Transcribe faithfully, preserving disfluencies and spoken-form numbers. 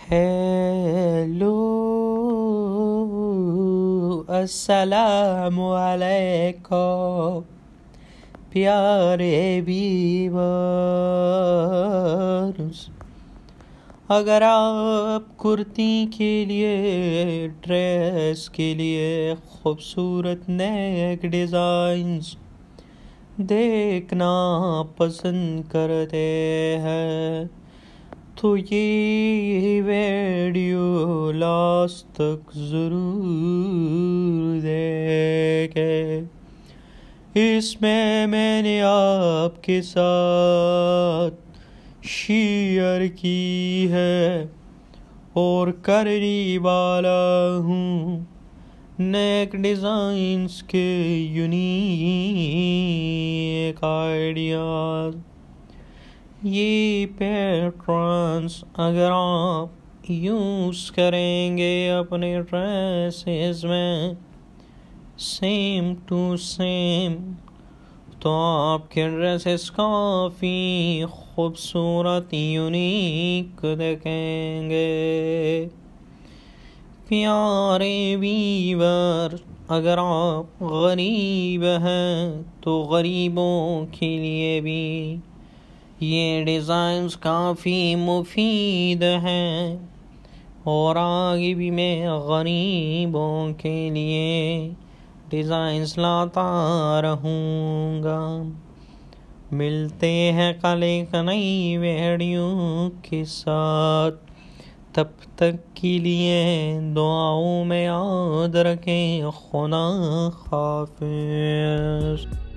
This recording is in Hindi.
हेलो अस्सलामु अलैकुम प्यारे व्यूअर्स। अगर आप कुर्ती के लिए, ड्रेस के लिए खूबसूरत नेक डिज़ाइंस देखना पसंद करते हैं तो ये वीडियो लास्ट तक ज़रूर देखें। इसमें मैंने आपके साथ शेयर की है और करने वाला हूँ नेक डिज़ाइंस के यूनिक आइडियाज़। ये पैटर्न्स अगर आप यूज़ करेंगे अपने ड्रेसेस में सेम टू सेम तो आपके ड्रेसेस काफ़ी खूबसूरत यूनिक दिखेंगे। प्यारे व्यूअर, अगर आप गरीब हैं तो गरीबों के लिए भी ये डिज़ाइंस काफ़ी मुफीद हैं और आगे भी मैं गरीबों के लिए डिज़ाइंस लाता रहूँगा। मिलते हैं कल एक नई वीडियो के साथ, तब तक के लिए दुआओं में याद रखें। खुदा हाफ़िज़।